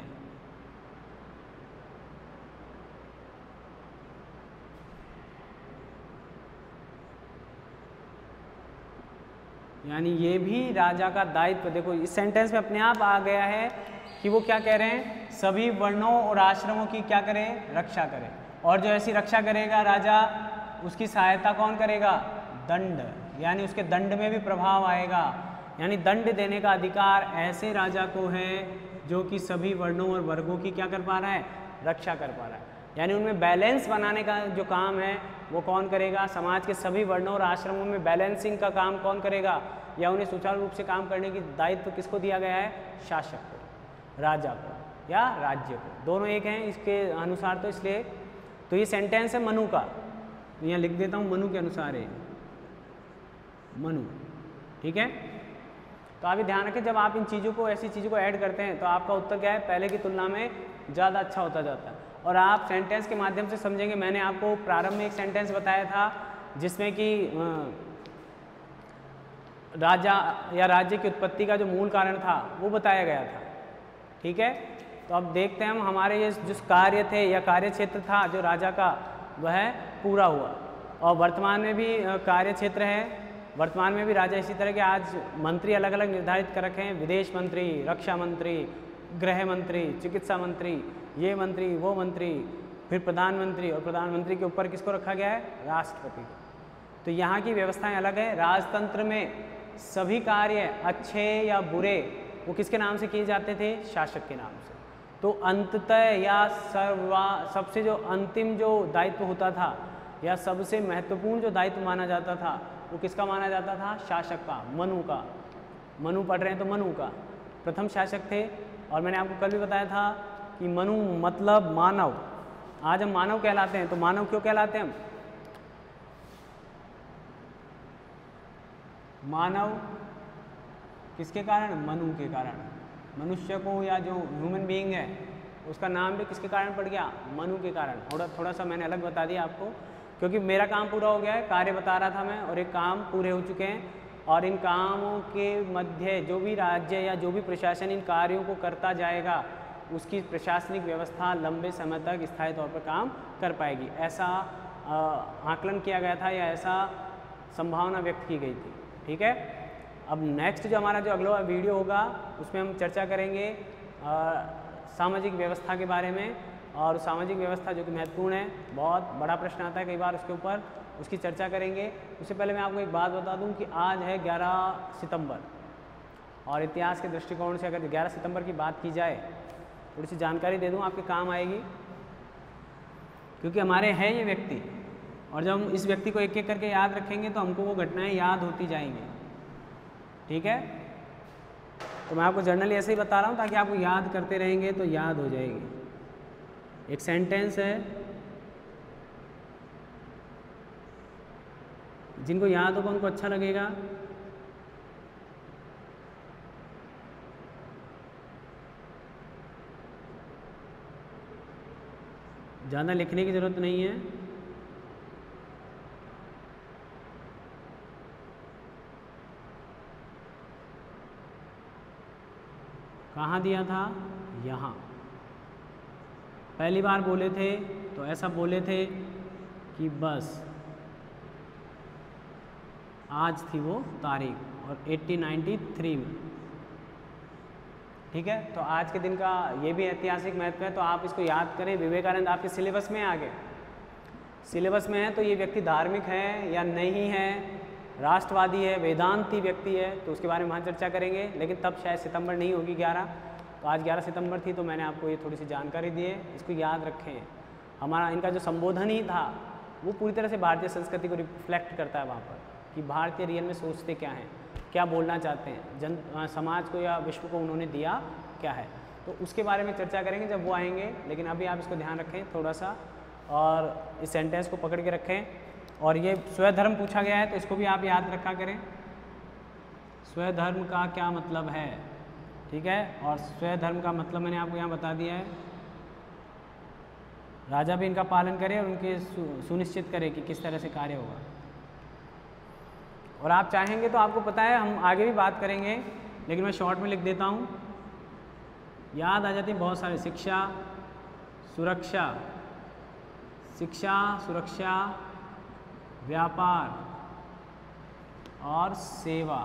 यानी ये भी राजा का दायित्व। देखो इस सेंटेंस में अपने आप आ गया है कि वो क्या कह रहे हैं, सभी वर्णों और आश्रमों की क्या करें, रक्षा करें। और जो ऐसी रक्षा करेगा राजा, उसकी सहायता कौन करेगा, दंड, यानी उसके दंड में भी प्रभाव आएगा। यानी दंड देने का अधिकार ऐसे राजा को है जो कि सभी वर्णों और वर्गों की क्या कर पा रहा है, रक्षा कर पा रहा है। यानी उनमें बैलेंस बनाने का जो काम है वो कौन करेगा, समाज के सभी वर्णों और आश्रमों में बैलेंसिंग का काम कौन करेगा, या उन्हें सुचारू रूप से काम करने की दायित्व किसको दिया गया है, शासक को, राजा को या राज्य को, दोनों एक हैं इसके अनुसार। तो इसलिए तो ये सेंटेंस है मनु का, यहाँ लिख देता हूँ मनु के अनुसार है, मनु, ठीक है। तो आप ये ध्यान रखें, जब आप इन चीज़ों को, ऐसी चीज़ों को ऐड करते हैं तो आपका उत्तर क्या है, पहले की तुलना में ज़्यादा अच्छा होता जाता है। और आप सेंटेंस के माध्यम से समझेंगे। मैंने आपको प्रारंभ में एक सेंटेंस बताया था जिसमें कि राजा या राज्य की उत्पत्ति का जो मूल कारण था वो बताया गया था, ठीक है। तो अब देखते हैं हम, हमारे ये जिस कार्य थे या कार्य क्षेत्र था जो राजा का, वह पूरा हुआ। और वर्तमान में भी कार्य क्षेत्र है, वर्तमान में भी राजा इसी तरह के आज मंत्री अलग अलग निर्धारित कर रखे हैं, विदेश मंत्री, रक्षा मंत्री, गृह मंत्री, चिकित्सा मंत्री, ये मंत्री, वो मंत्री, फिर प्रधानमंत्री, और प्रधानमंत्री के ऊपर किसको रखा गया है, राष्ट्रपति को। तो यहाँ की व्यवस्थाएं अलग है। राजतंत्र में सभी कार्य अच्छे या बुरे वो किसके नाम से किए जाते थे, शासक के नाम से। तो अंततः या सर्वा सबसे जो अंतिम जो दायित्व होता था या सबसे महत्वपूर्ण जो दायित्व माना जाता था वो किसका माना जाता था? शासक का, मनु का। मनु पढ़ रहे हैं तो मनु का प्रथम शासक थे। और मैंने आपको कल भी बताया था कि मनु मतलब मानव। आज हम मानव कहलाते हैं, तो मानव क्यों कहलाते हैं हम? मानव किसके कारण? मनु के कारण। मनुष्य को या जो ह्यूमन बीइंग है उसका नाम भी किसके कारण पड़ गया? मनु के कारण। थोड़ा थोड़ा सा मैंने अलग बता दिया आपको, क्योंकि मेरा काम पूरा हो गया है, कार्य बता रहा था मैं, और एक काम पूरे हो चुके हैं। और इन कामों के मध्य जो भी राज्य या जो भी प्रशासन इन कार्यों को करता जाएगा उसकी प्रशासनिक व्यवस्था लंबे समय तक स्थायी तौर पर काम कर पाएगी, ऐसा आकलन किया गया था या ऐसा संभावना व्यक्त की गई थी। ठीक है, अब नेक्स्ट जो हमारा जो अगला वीडियो होगा उसमें हम चर्चा करेंगे सामाजिक व्यवस्था के बारे में। और सामाजिक व्यवस्था जो कि महत्वपूर्ण है, बहुत बड़ा प्रश्न आता है कई बार उसके ऊपर, उसकी चर्चा करेंगे। उससे पहले मैं आपको एक बात बता दूं कि आज है ग्यारह सितंबर, और इतिहास के दृष्टिकोण से अगर ग्यारह सितंबर की बात की जाए, थोड़ी सी जानकारी दे दूं, आपके काम आएगी, क्योंकि हमारे हैं ये व्यक्ति, और जब हम इस व्यक्ति को एक एक करके याद रखेंगे तो हमको वो घटनाएं याद होती जाएंगी। ठीक है, तो मैं आपको जर्नली ऐसे ही बता रहा हूँ ताकि आपको याद करते रहेंगे तो याद हो जाएगी। एक सेंटेंस है, जिनको याद होगा उनको अच्छा लगेगा। ज़्यादा लिखने की ज़रूरत नहीं है। कहाँ दिया था? यहाँ। पहली बार बोले थे तो ऐसा बोले थे कि बस आज थी वो तारीख, और अठारह सौ तिरानवे में। ठीक है, तो आज के दिन का ये भी ऐतिहासिक महत्व है, तो आप इसको याद करें। विवेकानंद आपके सिलेबस में आ गए, सिलेबस में है, तो ये व्यक्ति धार्मिक है या नहीं है, राष्ट्रवादी है, वेदांती व्यक्ति है, तो उसके बारे में वहाँ चर्चा करेंगे। लेकिन तब शायद सितंबर नहीं होगी ग्यारह, तो आज ग्यारह सितंबर थी, तो मैंने आपको ये थोड़ी सी जानकारी दी है, इसको याद रखें। हमारा इनका जो संबोधन ही था वो पूरी तरह से भारतीय संस्कृति को रिफ्लेक्ट करता है वहाँ पर, कि भारतीय रियल में सोचते क्या हैं, क्या बोलना चाहते हैं, जन समाज को या विश्व को उन्होंने दिया क्या है, तो उसके बारे में चर्चा करेंगे जब वो आएंगे। लेकिन अभी आप इसको ध्यान रखें थोड़ा सा, और इस सेंटेंस को पकड़ के रखें। और ये स्वधर्म पूछा गया है तो इसको भी आप याद रखा करें, स्वधर्म का क्या मतलब है। ठीक है, और स्वधर्म का मतलब मैंने आपको यहाँ बता दिया है। राजा भी इनका पालन करे और उनके सुनिश्चित करे कि किस तरह से कार्य होगा। और आप चाहेंगे तो आपको पता है हम आगे भी बात करेंगे, लेकिन मैं शॉर्ट में लिख देता हूँ, याद आ जाती है बहुत सारे। शिक्षा, सुरक्षा, शिक्षा, सुरक्षा, व्यापार और सेवा,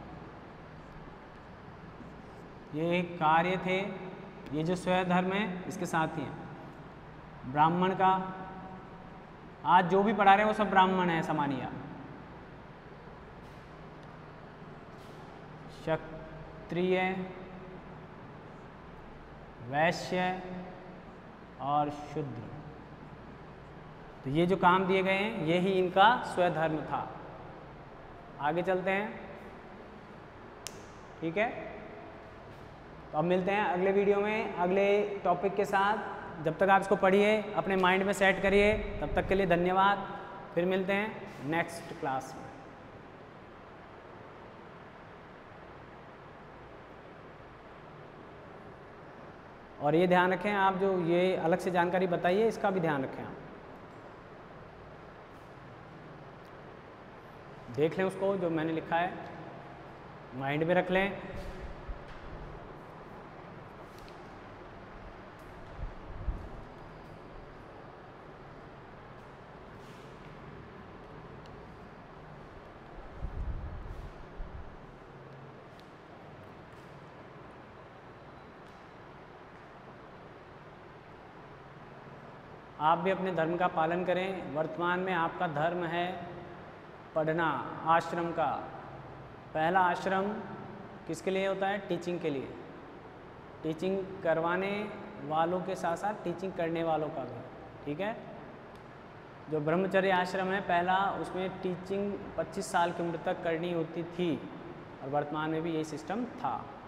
ये कार्य थे। ये जो स्वधर्म है इसके साथ ही है। ब्राह्मण का, आज जो भी पढ़ा रहे हैं वो सब ब्राह्मण है, ऐसा मानिए। क्षत्रिय, वैश्य और शूद्र, तो ये जो काम दिए गए हैं ये ही इनका स्वधर्म था। आगे चलते हैं। ठीक है, तो अब मिलते हैं अगले वीडियो में अगले टॉपिक के साथ। जब तक आप इसको पढ़िए, अपने माइंड में सेट करिए, तब तक के लिए धन्यवाद। फिर मिलते हैं नेक्स्ट क्लास में। और ये ध्यान रखें, आप जो ये अलग से जानकारी बताइए इसका भी ध्यान रखें। आप देख लें उसको, जो मैंने लिखा है माइंड में रख लें। आप भी अपने धर्म का पालन करें। वर्तमान में आपका धर्म है पढ़ना, आश्रम का। पहला आश्रम किसके लिए होता है? टीचिंग के लिए। टीचिंग करवाने वालों के साथ साथ टीचिंग करने वालों का भी। ठीक है, जो ब्रह्मचर्य आश्रम है पहला, उसमें टीचिंग पच्चीस साल की उम्र तक करनी होती थी और वर्तमान में भी यही सिस्टम था।